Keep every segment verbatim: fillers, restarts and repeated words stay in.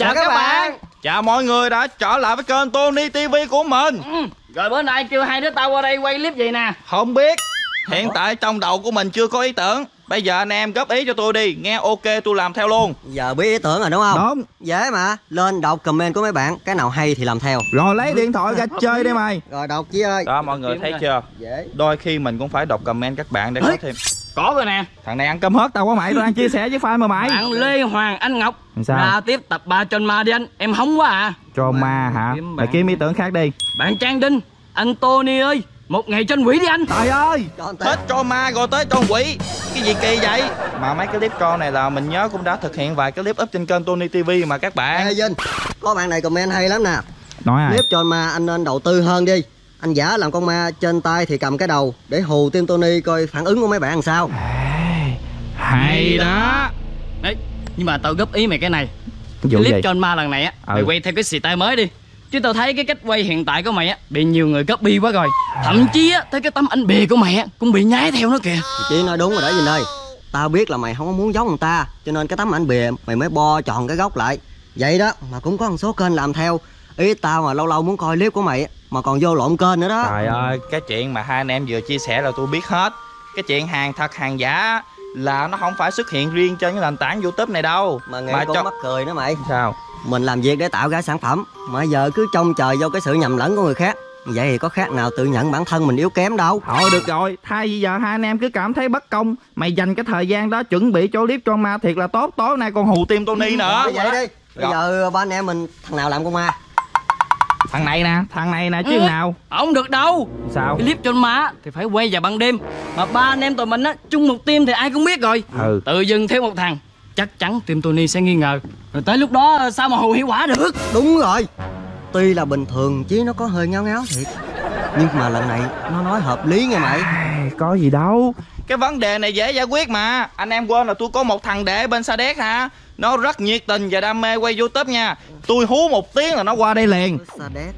Chào, Chào các, các bạn. bạn Chào mọi người đã trở lại với kênh Tony ti vi của mình. ừ. Rồi bữa nay kêu hai đứa tao qua đây quay clip gì nè? Không biết. Hiện tại trong đầu của mình chưa có ý tưởng. Bây giờ anh em góp ý cho tôi đi. Nghe ok tôi làm theo luôn. Giờ biết ý tưởng rồi đúng không? Đúng. Dễ mà. Lên đọc comment của mấy bạn, cái nào hay thì làm theo. Rồi lấy điện thoại ra chơi đi mày. Rồi đọc Chí ơi. Đó mọi người thấy rồi. Chưa? Dễ. Đôi khi mình cũng phải đọc comment các bạn để có thêm. Có rồi nè. Thằng này ăn cơm hết tao quá mày. Tôi đang chia sẻ với fan mà mày. Bạn Lê Hoàng Anh Ngọc. Sao? Ra tiếp tập ba John Ma đi anh. Em hóng quá à. Cho ma hả? Mày kiếm ý tưởng khác đi. Bạn Trang Đinh. Anh Tony ơi, một ngày trên quỷ đi anh. Trời ơi, hết cho ma rồi tới cho quỷ. Cái gì kỳ vậy? Mà mấy cái clip con này là mình nhớ cũng đã thực hiện vài cái clip up trên kênh Tony ti vi mà các bạn. Ê Vinh, có bạn này comment hay lắm nè. Nói ai? Clip cho ma anh nên đầu tư hơn đi. Anh giả làm con ma, trên tay thì cầm cái đầu, để hù team Tony coi phản ứng của mấy bạn làm sao. À, hay đó. Đấy, nhưng mà tao góp ý mày cái này. Vụ Clip gì? cho ma lần này á, ừ. mày quay theo cái style mới đi. Chứ tao thấy cái cách quay hiện tại của mày á bị nhiều người copy quá rồi. Thậm chí á tới cái tấm ảnh bìa của mày á cũng bị nhái theo nó kìa. Chí nói đúng rồi đó Vinh ơi. Tao biết là mày không có muốn giống người ta, cho nên cái tấm ảnh bìa mày mới bo tròn cái góc lại. Vậy đó mà cũng có một số kênh làm theo. Ý tao mà lâu lâu muốn coi clip của mày mà còn vô lộn kênh nữa đó. Trời ơi, cái chuyện mà hai anh em vừa chia sẻ là tôi biết hết. Cái chuyện hàng thật hàng giả là nó không phải xuất hiện riêng trên cái nền tảng YouTube này đâu. Mà nghe mà con cho... mắc cười nữa mày. Sao? Mình làm việc để tạo ra sản phẩm mà giờ cứ trông chờ vô cái sự nhầm lẫn của người khác. Vậy thì có khác nào tự nhận bản thân mình yếu kém đâu. Thôi được rồi, thay vì giờ hai anh em cứ cảm thấy bất công, mày dành cái thời gian đó chuẩn bị cho clip cho ma thiệt là tốt. Tối nay còn hù team Tony nữa. Vậy đi. Bây giờ ba anh em mình thằng nào làm con ma? Thằng này nè, thằng này nè chứ ừ. nào. Không được đâu. Sao? Cái clip cho ma thì phải quay vào ban đêm. Mà ba anh em tụi mình á chung một team thì ai cũng biết rồi. Ừ. Tự dưng thêm một thằng, chắc chắn team Tony sẽ nghi ngờ. Rồi tới lúc đó sao mà hù hiệu quả được. Đúng rồi. Tuy là bình thường chứ nó có hơi ngáo ngáo thiệt, nhưng mà lần này nó nói hợp lý nghe mày. À, có gì đâu. Cái vấn đề này dễ giải quyết mà. Anh em quên là tôi có một thằng đệ bên Sa Đéc hả. Nó rất nhiệt tình và đam mê quay YouTube nha. Tôi hú một tiếng là nó qua đây liền. Sa Đéc.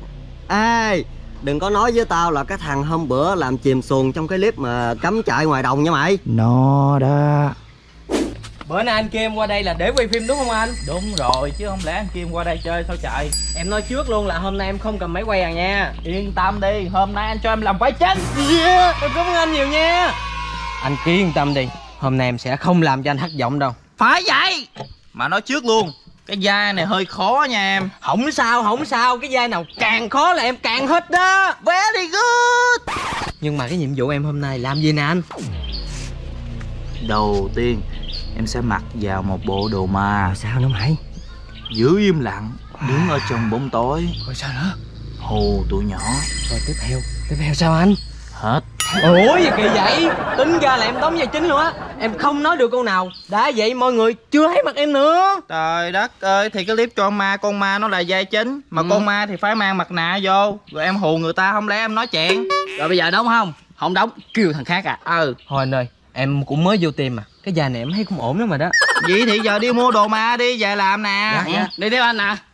Ê, đừng có nói với tao là cái thằng hôm bữa làm chìm xuồng trong cái clip mà cắm trại ngoài đồng nha mày. Nó đó. Bữa nay anh Kim qua đây là để quay phim đúng không anh? Đúng rồi, chứ không lẽ anh Kim qua đây chơi sao trời. Em nói trước luôn là hôm nay em không cầm máy quay à nha. Yên tâm đi, hôm nay anh cho em làm vai chính. Yeah, em cảm ơn anh nhiều nha. Anh cứ yên tâm đi, hôm nay em sẽ không làm cho anh thất vọng đâu. Phải vậy. Mà nói trước luôn, cái vai này hơi khó nha em. Không sao, không sao, cái vai nào càng khó là em càng hết đó. Very good. Nhưng mà cái nhiệm vụ em hôm nay làm gì nè anh? Đầu tiên em sẽ mặc vào một bộ đồ ma. Sao nữa mày? Giữ im lặng, đứng ở trong bóng tối. Rồi sao nữa? Hù tụi nhỏ. Rồi tiếp theo, tiếp theo sao anh? Hết. Ủa gì kỳ vậy? Tính ra là em đóng vai chính luôn á. Em không nói được câu nào. Đã vậy mọi người chưa thấy mặt em nữa. Trời đất ơi, thì cái clip cho ma, con ma nó là vai chính. Mà ừ. con ma thì phải mang mặt nạ vô. Rồi em hù người ta, không lẽ em nói chuyện. Rồi bây giờ đóng không? Không đóng, kêu thằng khác à? Ừ. Thôi anh ơi, em cũng mới vô tìm mà. Cái vai này em thấy cũng ổn lắm rồi đó. Vậy thì giờ đi mua đồ ma đi, về làm nè. Dạ, dạ. Đi theo anh nè.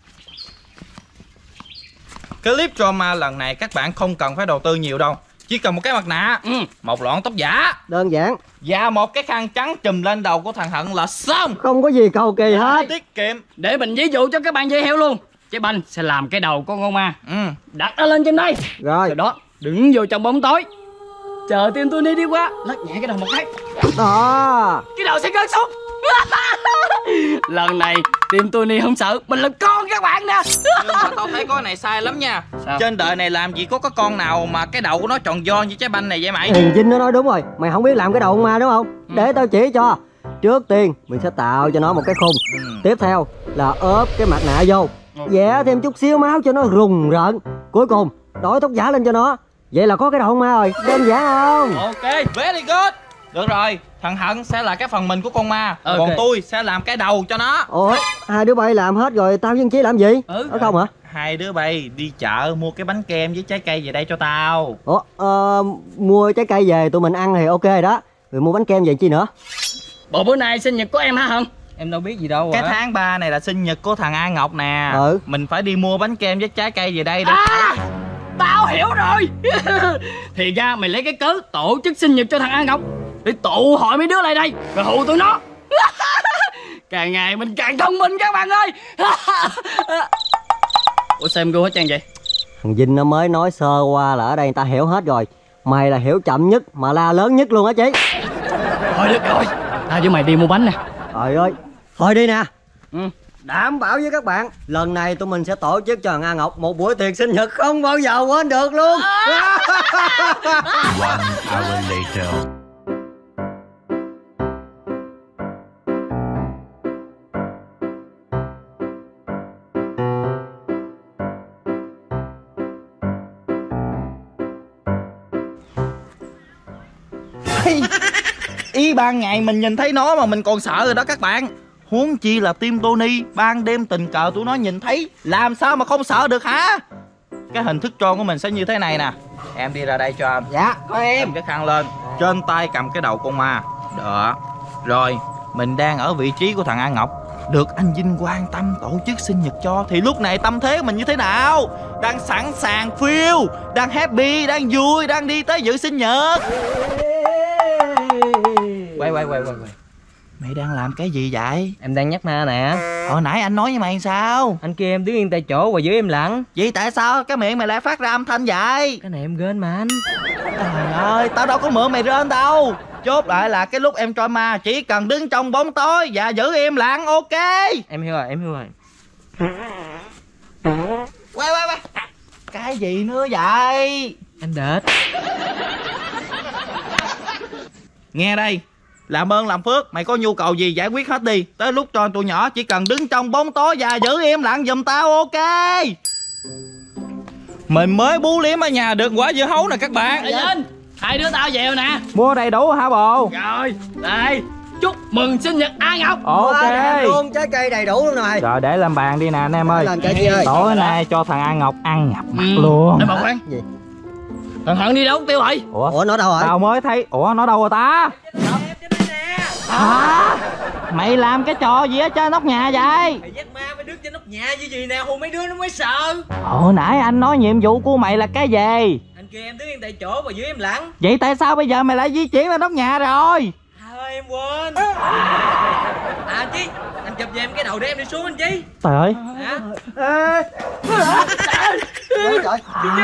Cái clip cho ma lần này các bạn không cần phải đầu tư nhiều đâu. Chỉ cần một cái mặt nạ, ừ. một lọn tóc giả, đơn giản, và một cái khăn trắng trùm lên đầu của thằng Hận là xong. Không có gì cầu kỳ hết. Tiết kiệm. Để mình ví dụ cho các bạn dễ hiểu luôn. Trái banh sẽ làm cái đầu con con ma, ừ. đặt nó lên trên đây. Rồi Rồi đó, đứng vô trong bóng tối, chờ team Tony đi qua, lắc nhẹ cái đầu một cái. Đó, cái đầu sẽ rớt xuống. Lần này team Tony không sợ, mình làm con các bạn nè. Nhưng mà tao thấy có cái này sai lắm nha. Sao? Trên đời này làm gì có cái con nào mà cái đầu của nó tròn vo như trái banh này vậy mày? Hiền Vinh nó nói đúng rồi. Mày không biết làm cái đầu con ma đúng không? Ừ. Để tao chỉ cho. Trước tiên mình sẽ tạo cho nó một cái khung, ừ. Tiếp theo là ốp cái mặt nạ vô, ừ. Vẽ thêm chút xíu máu cho nó rùng rợn. Cuối cùng đổi tóc giả lên cho nó. Vậy là có cái đầu con ma rồi. Đơn giản không? Ok, very good. Được rồi, thằng Hận sẽ là cái phần mình của con ma, okay. Còn tôi sẽ làm cái đầu cho nó. Ủa, hai đứa bay làm hết rồi, tao với Chí làm gì? Ừ. Ở không hả? Hai đứa bay đi chợ mua cái bánh kem với trái cây về đây cho tao. Ủa, uh, mua trái cây về tụi mình ăn thì ok rồi đó. Rồi mua bánh kem về chi nữa? Bộ bữa nay sinh nhật của em hả Hận? Em đâu biết gì đâu. Cái tháng ba này là sinh nhật của thằng An Ngọc nè. Ừ. Mình phải đi mua bánh kem với trái cây về đây để... À, tao hiểu rồi. Thì ra mày lấy cái cớ tổ chức sinh nhật cho thằng An Ngọc để tụ hội mấy đứa lại đây rồi hù tụi nó. Càng ngày mình càng thông minh các bạn ơi. Ủa sao em gu hết trơn vậy? Thằng Vinh nó mới nói sơ qua là ở đây người ta hiểu hết rồi. Mày là hiểu chậm nhất mà la lớn nhất luôn á chị. Thôi được rồi, tao với mày đi mua bánh nè. Trời ơi, thôi đi nè. Ừ. Đảm bảo với các bạn, lần này tụi mình sẽ tổ chức cho thằng A Ngọc một buổi tiệc sinh nhật không bao giờ quên được luôn. One hour later. Ý ban ngày mình nhìn thấy nó mà mình còn sợ rồi đó các bạn, huống chi là team Tony. Ban đêm tình cờ tụi nó nhìn thấy, làm sao mà không sợ được hả? Cái hình thức tròn của mình sẽ như thế này nè. Em đi ra đây cho anh. Dạ, có em. Cầm cái khăn lên, trên tay cầm cái đầu con ma. Đó. Rồi, mình đang ở vị trí của thằng A Ngọc, được anh Vinh quan tâm tổ chức sinh nhật cho. Thì lúc này tâm thế của mình như thế nào? Đang sẵn sàng phiêu, đang happy, đang vui, đang đi tới dự sinh nhật. Quay quay quay quay quay. Mày đang làm cái gì vậy? Em đang nhắc ma nè. Hồi nãy anh nói với mày sao? Anh kêu em đứng yên tại chỗ và giữ im lặng. Vậy tại sao cái miệng mày lại phát ra âm thanh vậy? Cái này em gên mà anh. Trời ơi, tao đâu có mượn mày rên đâu. Chốt lại là cái lúc em troi ma chỉ cần đứng trong bóng tối và giữ im lặng, ok? Em hiểu rồi, em hiểu rồi. Quay quay quay. Cái gì nữa vậy? Anh đệt. Nghe đây, làm ơn làm phước, mày có nhu cầu gì giải quyết hết đi. Tới lúc cho tụi nhỏ chỉ cần đứng trong bóng tối và giữ im lặng giùm tao, ok? Mình mới bú liếm ở nhà được quả dưa hấu nè các bạn. Ê Vinh, hai đứa tao về rồi nè. Mua đầy đủ hả bộ? Rồi, đây, chúc mừng sinh nhật A Ngọc. Ok. Luôn trái cây đầy đủ luôn nè mày. Rồi để lên bàn đi nè anh em ơi. Làm trái chi ơi. Tối nay cho thằng A Ngọc ăn ngập mặt Ừ. luôn. Để mà khoan. Gì? Thằng Hận đi đâu tiêu rồi? Ủa? Ủa nó đâu rồi? Tao mới thấy. Ủa nó đâu rồi ta? Hả? Mày làm cái trò gì ở trên nóc nhà vậy? Mày dắt ma mấy đứa trên nóc nhà như gì nè, hù mấy đứa nó mới sợ. Hồi nãy anh nói nhiệm vụ của mày là cái gì? Anh kêu em đứng yên tại chỗ và giữ im lặng. Vậy tại sao bây giờ mày lại di chuyển lên nóc nhà rồi? Thôi em quên. À Chí, anh chụp về em cái đầu để em đi xuống anh Chí. Trời ơi. Hả? Ê. Trời.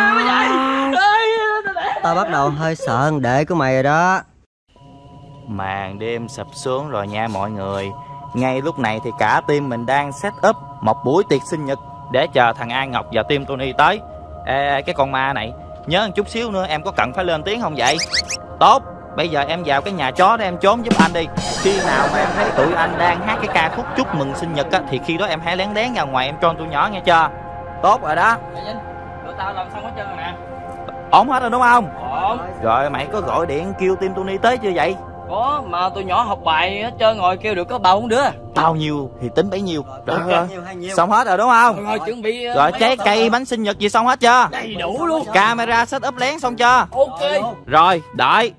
Tao bắt đầu hơi sợ thằng đệ của mày rồi đó. Màn đêm sập xuống rồi nha mọi người. Ngay lúc này thì cả team mình đang set up một buổi tiệc sinh nhật để chờ thằng An Ngọc và team Tony tới. Ê, cái con ma này, nhớ một chút xíu nữa em có cần phải lên tiếng không vậy? Tốt, bây giờ em vào cái nhà chó để em trốn giúp anh đi. Khi nào mà em thấy tụi anh đang hát cái ca khúc chúc mừng sinh nhật á, thì khi đó em hãy lén lén ra ngoài em trôn tụi nhỏ nghe chưa? Tốt rồi đó. Ê Vinh, tụi tao làm xong hết trơn rồi nè. Ổn hết rồi đúng không? Ổn. Rồi mày có gọi điện kêu team Tony tới chưa vậy? Có, mà tụi nhỏ học bài hết trơn rồi, kêu được có ba bốn đứa. Bao nhiêu thì tính bấy nhiêu. Rồi, Bao nhiêu hay nhiêu? xong hết rồi đúng không? Rồi, rồi chuẩn bị. Rồi trái cây bánh sinh nhật gì xong hết chưa? đầy đủ luôn. Camera set up lén xong chưa? Ok. Rồi đợi.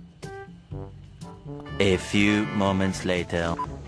A few moments later.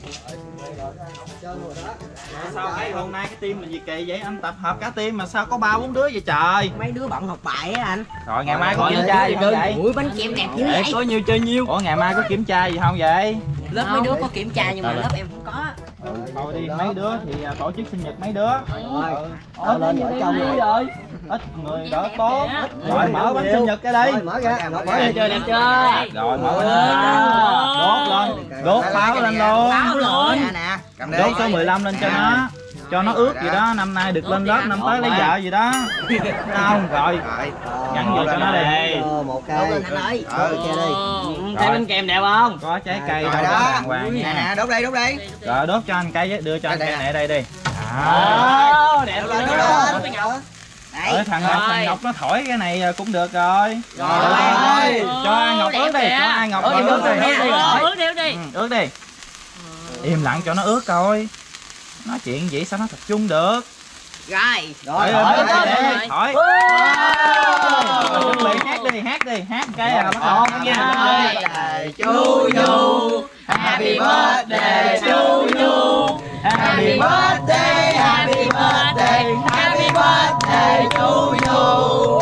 Sao mấy hôm nay cái team mình gì kỳ vậy? Anh tập hợp cả team mà sao có ba bốn đứa vậy trời? Mấy đứa bận học bài á anh. Rồi ngày mai có Rồi, kiểm tra gì rồi, không rồi. vậy? Ủi bánh kem đẹp dữ Để vậy. có nhiêu chơi nhiêu. Ủa ngày mai có kiểm tra gì không vậy? Lớp mấy đứa có kiểm tra nhưng mà lớp em không có. Ừ, thôi đi mấy đứa thì à, tổ chức sinh nhật mấy đứa. Rồi, Ừ. tao lên ở trong rồi. Ít người đỡ tốt. Rồi mở bánh sinh nhật cái đi. Rồi, mở ra, Ngọc mở Đẹp ra. chưa, đẹp chưa? Rồi mở bánh sinh nhật. Đốt lên. Đốt pháo lên luôn. Báo lên. Đốt số mười lăm lên cho nó. Cho nó ướt gì đó, năm nay được lên lớp, năm tới lấy vợ gì đó. Không, rồi. Gắn vô cho nó đi. Ờ, một cây. Lên anh ơi. Ờ, kia đi. Ừ, thấy bánh kem đẹp không? Có trái cây đâu đó đàng hoàng nha. Nè, đốt đây, đốt đây. Rồi đốt cho anh cây với đưa cho anh cây này đây đi. Ồ, đẹp Lên, chưa? lên, lên. Ở thằng Ngọc, thằng Ngọc nó thổi cái này cũng được rồi. Rồi. Cho An Ngọc ướt đi, cho An Ngọc ướt đi. Ướt đi, ướt đi. Ừ, ướt đi. Im lặng cho nó ướt coi. Nói chuyện vậy sao nó tập trung được. Rồi. Rồi, Rồi, rồi, rồi, rồi, rồi. thổi. Rồi, chuẩn bị hát đi, hát đi, hát cái là bắt đầu nha. To you. Happy birthday to you. Happy birthday, happy birthday, happy birthday to you.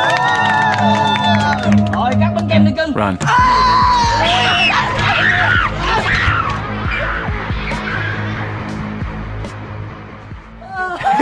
Rồi, cắt bánh kem đi cưng. Run.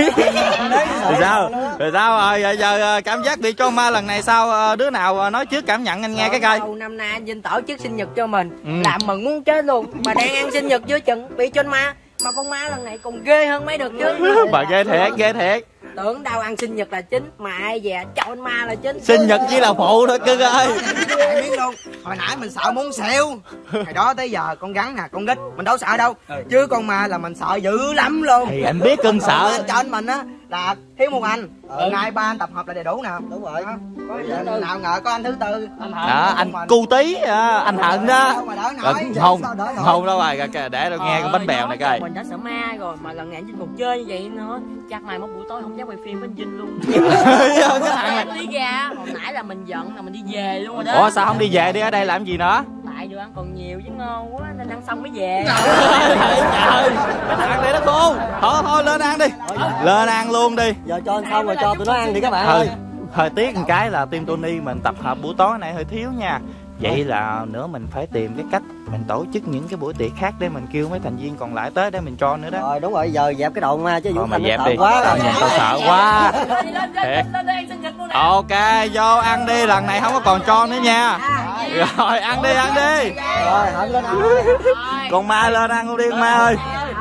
Rồi sao? Rồi sao rồi? Giờ, giờ cảm giác bị con ma lần này sao? Đứa nào nói trước cảm nhận anh nghe cái coi. Đầu năm nay anh Vinh tổ chức sinh nhật cho mình, ừ. làm mừng muốn chết luôn. Mà đang ăn sinh nhật giữa chừng bị con ma. Mà con ma lần này còn ghê hơn mấy được chứ. Bà ghê thiệt, ghê thiệt. Tưởng đâu ăn sinh nhật là chính, mà ai về cho ma là chính. Sinh nhật chỉ là phụ thôi cưng ơi. Ai biết luôn. Hồi nãy mình sợ muốn xỉu. Hồi đó tới giờ con rắn nè, con rít mình đâu sợ đâu. Chứ con ma là mình sợ dữ lắm luôn. Thì anh biết cưng sợ. Cho anh mình á là thiếu một anh. Ở ngay ba anh tập hợp là đầy đủ nè. Đúng rồi. Có giờ nào ngờ có anh thứ tư. Đó, anh cu tí, anh Hận đó. Không, không đâu rồi, để tôi nghe con bánh bèo này coi. Mình đã sợ ma rồi, mà lần này anh Vinh còn chơi như vậy nữa. Chắc này một buổi tối không dám quay phim với anh Vinh luôn. Cái thằng này đi ra, hồi nãy là mình giận là mình đi về luôn rồi đó. Ủa sao không đi về, đi ở đây làm gì nữa? Tại đồ ăn còn nhiều chứ ngon quá nên ăn xong mới về. Trời, cái thằng này nó khôn. Thôi thôi lên ăn đi. Lên ăn luôn đi. Giờ cho ăn xong rồi cho tụi nó ăn đi các bạn Hơi, ơi. hơi tiếc một cái là team Tony mình tập hợp buổi tối này hơi thiếu nha. Vậy là nữa mình phải tìm cái cách mình tổ chức những cái buổi tiệc khác để mình kêu mấy thành viên còn lại tới để mình cho nữa đó. Rồi đúng rồi, giờ dẹp cái đầu ma chứ Vũ mà Thành dẹp nó đi. sợ quá. Tao nhìn tao sợ quá. Lên lên ăn sinh nhật luôn nè. Ok, vô ăn đi, lần này không có còn cho nữa nha. Rồi ăn đi, ăn đi. Rồi, Hận lên ăn. Con ma lên ăn luôn đi con ma ơi.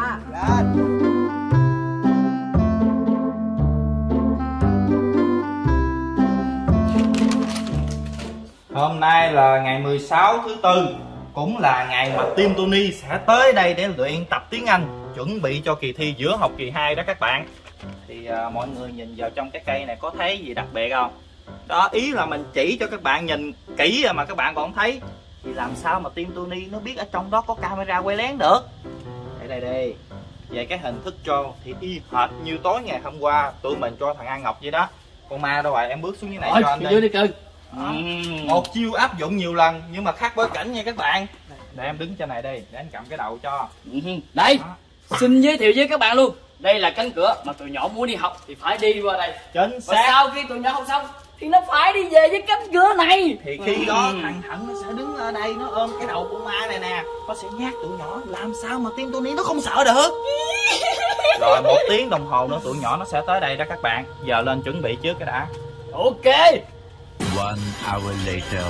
Hôm nay là ngày mười sáu thứ tư, cũng là ngày mà team Tony sẽ tới đây để luyện tập tiếng Anh, chuẩn bị cho kỳ thi giữa học kỳ hai đó các bạn. Thì uh, mọi người nhìn vào trong cái cây này có thấy gì đặc biệt không? Đó, ý là mình chỉ cho các bạn nhìn kỹ mà các bạn còn không thấy. Thì làm sao mà team Tony nó biết ở trong đó có camera quay lén được? Đây đây đây. Về cái hình thức cho thì y hệt như tối ngày hôm qua tụi mình cho thằng An Ngọc vậy đó. Con ma đâu rồi, em bước xuống dưới này cho anh đi. đi cưng. Uhm. Một chiêu áp dụng nhiều lần nhưng mà khác bối cảnh nha các bạn. Để em đứng trên này đi, để anh cầm cái đầu cho. Đây, xin giới thiệu với các bạn luôn. Đây là cánh cửa mà tụi nhỏ muốn đi học thì phải đi qua đây. Chính Và xác. sau khi tụi nhỏ học xong thì nó phải đi về với cánh cửa này. Thì khi đó thằng Hận nó sẽ đứng ở đây, nó ôm cái đầu con ma này nè, nó sẽ nhát tụi nhỏ. Làm sao mà team Tony nó không sợ được. Rồi một tiếng đồng hồ nữa tụi nhỏ nó sẽ tới đây đó các bạn. Giờ lên chuẩn bị trước cái đã. Ok. One hour later.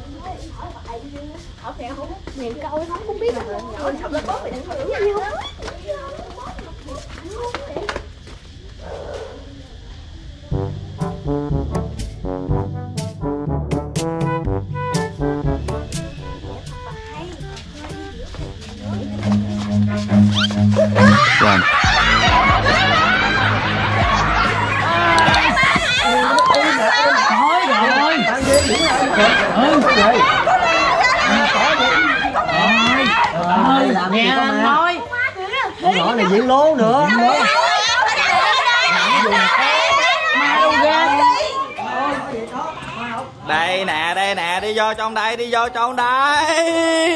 Nhìn câu nó không biết là nhỏ học lớp bốn thì đừng tưởng gì không. One. Làm gì có ma. Con nhỏ này diễn lố nữa. Đây nè, đây nè, đi vô trong đây, đi vô trong đây.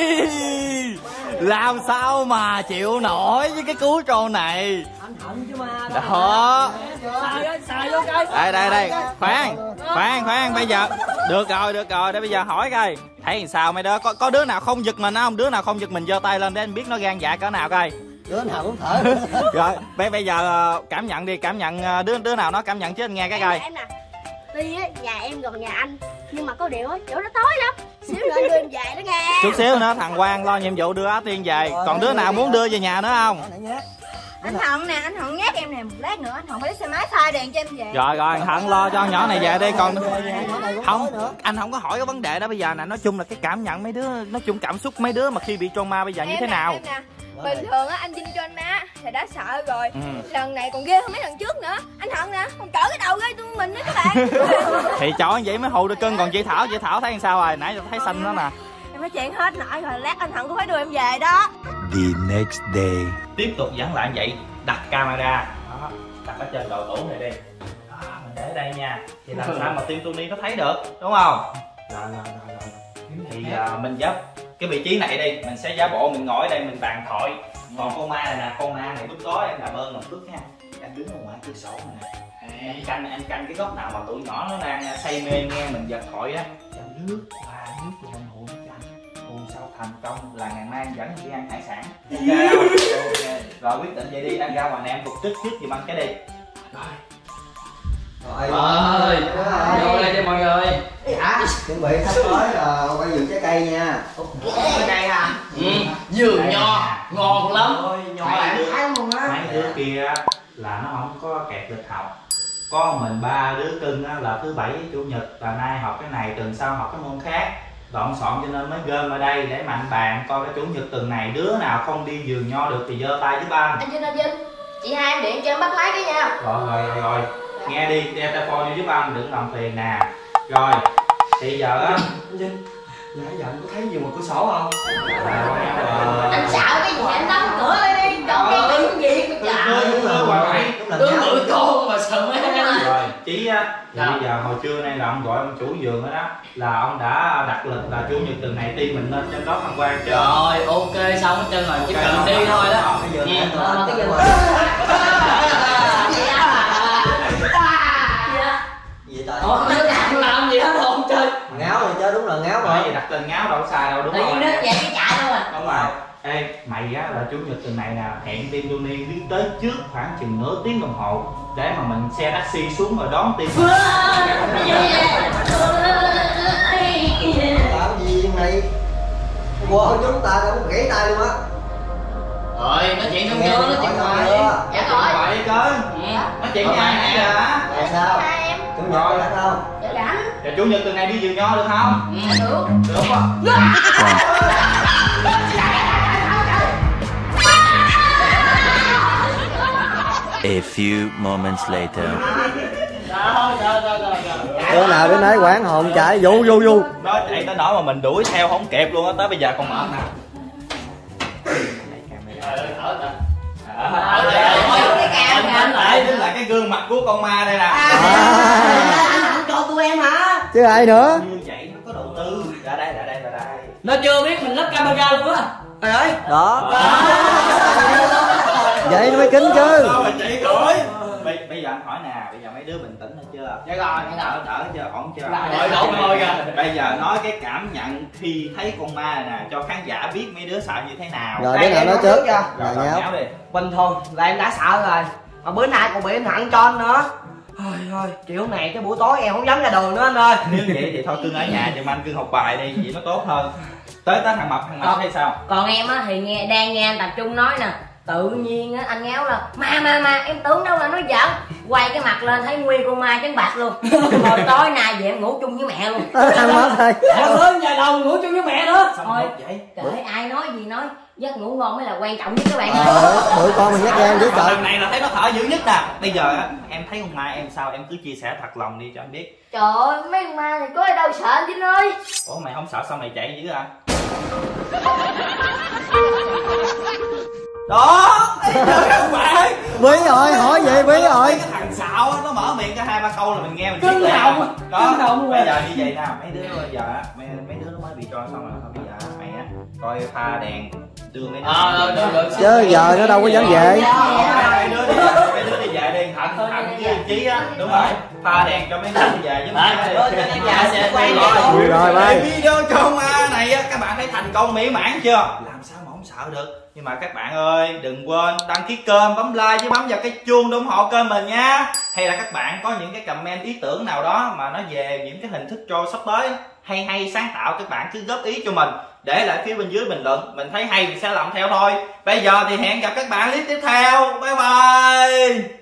Làm sao mà chịu nổi với cái cú trò này. Anh Hận chứ ma. Đó. Xài luôn coi. Đây đây đây, khoan, khoan khoan, bây giờ được rồi, được rồi, để bây giờ hỏi coi. Thấy làm sao mấy đứa, có có đứa nào không giật mình không? Đứa nào không giật mình giơ tay lên để anh biết nó gan dạ cỡ nào coi. Đứa nào cũng thở. Rồi, bây bây giờ cảm nhận đi, cảm nhận đứa đứa nào nó cảm nhận chứ anh nghe cái coi. Em nè, tuy á nhà em gần nhà anh nhưng mà có điều á chỗ nó tối lắm, xíu nữa anh đưa em về đó nghe. Chút xíu nữa thằng Quang lo nhiệm vụ đưa Á Tiên về. Còn đứa nào muốn đưa về nhà nữa không? Anh Hận nè, anh Hận nhắc em nè, một lát nữa anh Hận phải lấy xe máy thay đèn cho em về. Rồi rồi, Hận lo cho nhỏ này về đi. Còn không, anh không có hỏi cái vấn đề đó bây giờ nè. Nói chung là cái cảm nhận mấy đứa, nói chung cảm xúc mấy đứa mà khi bị trôn ma bây giờ như thế nào? Em nè, bình thường á anh Vinh cho anh má thì đã sợ rồi, ừ. lần này còn ghê hơn mấy lần trước nữa. Anh Hận nè, còn cỡ cái đầu gây tụi mình đó các bạn. Thì chó vậy mới hù được cưng. Còn chị Thảo, chị Thảo thấy sao rồi? Nãy thấy xanh đó nè. Em nói chuyện hết nổi rồi, lát anh Hận cũng phải đưa em về đó. The next day. Tiếp tục giảng lại vậy, đặt camera đó, đặt ở trên đầu tủ này đi đó, mình để ở đây nha, thì làm sao mà team Tony nó thấy được, đúng không? Rồi rồi rồi rồi. Thì uh, mình dấp cái vị trí này đi, mình sẽ giả bộ mình ngồi ở đây mình bàn thoại. Còn con ma này nè, con ma này bước tối em làm ơn làm bước nha, anh đứng ở ngoài cửa sổ này nè, em canh em canh cái góc nào mà tụi nhỏ nó đang say mê nghe mình giật thoại á, cho nước và nước của anh hồn cho anh hồn sao thành công là ngày mai dẫn đi ăn hải sản. Okay. Okay. Rồi quyết định vậy đi, anh ra ngoài này em phục trích trước thì ăn cái đi. Rồi Ơi, vô đây cho mọi người. hả? Chuẩn bị sắp tới là quay vườn trái cây nha. Cái này à? Ừ, vườn nho ngon lắm. Nhỏ lại ăn luôn á. Mấy đứa kia là nó không có kẹt lịch học, có mình ba đứa cưng là thứ bảy chủ nhật là nay học cái này, tuần sau học cái môn khác, lộn xộn cho nên mới gom ở đây để mạnh bàn coi cái chủ nhật tuần này đứa nào không đi vườn nho được thì giơ tay giúp anh. Anh Vinh, anh Vinh, chị hai em điện cho em bắt lái cái nha. Rồi rồi rồi rồi, nghe đi, đeo tai phone vô giúp anh, đừng làm phiền nè. Rồi thì giờ á Vinh, nãy giờ anh có thấy gì ngoài cửa sổ không? Anh sợ cái gì anh đóng cửa lên đi, chọn cái tiếng gì mà trời. Tướng ngựa con mà sợ mấy anh. Rồi chí á, thì bây giờ hồi trưa nay là ông gọi ông chủ vườn đó, đó là ông đã đặt lịch là chủ nhật tuần này team mình lên trên đó tham quan chưa? Rồi, ok, xong hết trơn rồi, chỉ cần đi thôi đó. Bây giờ Ừ. lên tới giờ Gì gì trời. Ủa, nó làm làm gì hết không chơi? Ngáo rồi chứ, đúng là ngáo Nói rồi. gì đặt tên ngáo đâu có sai đâu, đúng tự không? nhiên nó vậy cái chạy luôn à. Đúng rồi. Ê, mày á là chủ nhật tuần này nè, hẹn team Tony biết tới trước khoảng chừng nửa tiếng đồng hồ để mà mình xe taxi xuống rồi đón team. Làm gì này? Wow, chúng ta đã gãy tay luôn á. Rồi, nói chuyện xong Nghe chưa? mình Nói chuyện hỏi ngoài. chưa? Dạ rồi. Gọi đi cơ. Nói chuyện với ai nãy giờ á? Tại sao? Hai em. Chủ nhật có rảnh không? Dạ rảnh. Rồi chủ nhật tuần này đi vườn nho được không? Dạ được. Được không? A few moments later. Bữa nào đến đấy quán hồn chạy vụ vụ vụ. Nó chạy tới nỗi mà mình đuổi theo không kịp luôn á, tới bây giờ còn mở nè. Đánh lại, đánh lại cái gương mặt của con ma đây nè. Anh hẳn cho tụi em hả? Chứ ai nữa? Như vậy nó có đầu tư. Ra đây, ra đây, ra đây. Nó chưa biết mình lắp camera luôn á. Trời ơi. Đó. Vậy nó mới kính chứ. Sao mà chạy khỏi? Bây, bây giờ anh hỏi nè, bây giờ mấy đứa bình tĩnh hết chưa? Dạ rồi, Đỡ, đỡ chưa, ổn chưa? Rồi, đủ rồi kìa. Bây giờ nói cái cảm nhận khi thấy con ma này nè, cho khán giả biết mấy đứa sợ như thế nào. Rồi đứa nào nói trước? Rồi, Rồi rồi, nháo. nháo đi. Bình thường là em đã sợ rồi, mà bữa nay còn bị em Thận cho anh nữa. Thôi thôi, kiểu này cái buổi tối em không dám ra đường nữa anh ơi. Nếu vậy thì thôi cưng ở nhà giùm anh, cưng học bài đi, vậy nó tốt hơn. Tới tới thằng mập, thằng mập thấy sao? Còn em á thì nghe đang nghe anh tập trung nói nè, tự nhiên á anh ngáo là ma ma ma, em tưởng đâu là nói giỡn, quay cái mặt lên thấy nguyên con ma trắng bạc luôn. Rồi tối nay về em ngủ chung với mẹ luôn. Thằng mất thôi. Em ơi, nhà đầu ngủ chung với mẹ nữa. Thôi vậy? kệ ai nói gì nói, giấc ngủ ngon mới là quan trọng nhất các bạn ơi. Ờ, bữa con mình nhắc em chứ trời. Lần này là thấy nó thở dữ nhất nè. Bây giờ á, em thấy con ma em sao em cứ chia sẻ thật lòng đi cho anh biết. Trời ơi, mấy con ma này có ai đâu sợ anh Vinh ơi. Ủa mày không sợ sao mày chạy dữ hả? Đó, thấy chưa các bạn? Bí rồi, hỏi gì bí rồi. Cái thằng xạo á, nó mở miệng cái hai ba câu là mình nghe mình Cưng biết liền. họng, Đó, cưng họng bây rồi. giờ như vậy nè, mấy đứa bây giờ á, mấy, mấy đứa nó mới bị cho xong rồi, thôi bây giờ mày á coi pha đèn đưa mấy đứa. Ờ, được, được, được. Chứ giờ nó đâu có dám về. Mấy đứa đi về, mấy đứa đi về đi, Thận, Thận với Chí á, đúng rồi, pha đèn cho mấy đứa đi về với Đấy, mày. cho em già sẽ quay Rồi, rồi, bye. Video cho ma này á, các bạn thấy thành công mỹ mãn chưa? Làm sao mà không sợ được. Nhưng mà các bạn ơi, đừng quên đăng ký kênh, bấm like với bấm vào cái chuông để ủng hộ kênh mình nha. Hay là các bạn có những cái comment ý tưởng nào đó mà nó về những cái hình thức show sắp tới hay hay sáng tạo, các bạn cứ góp ý cho mình, để lại phía bên dưới bình luận, mình thấy hay mình sẽ làm theo thôi. Bây giờ thì hẹn gặp các bạn clip tiếp theo. Bye bye.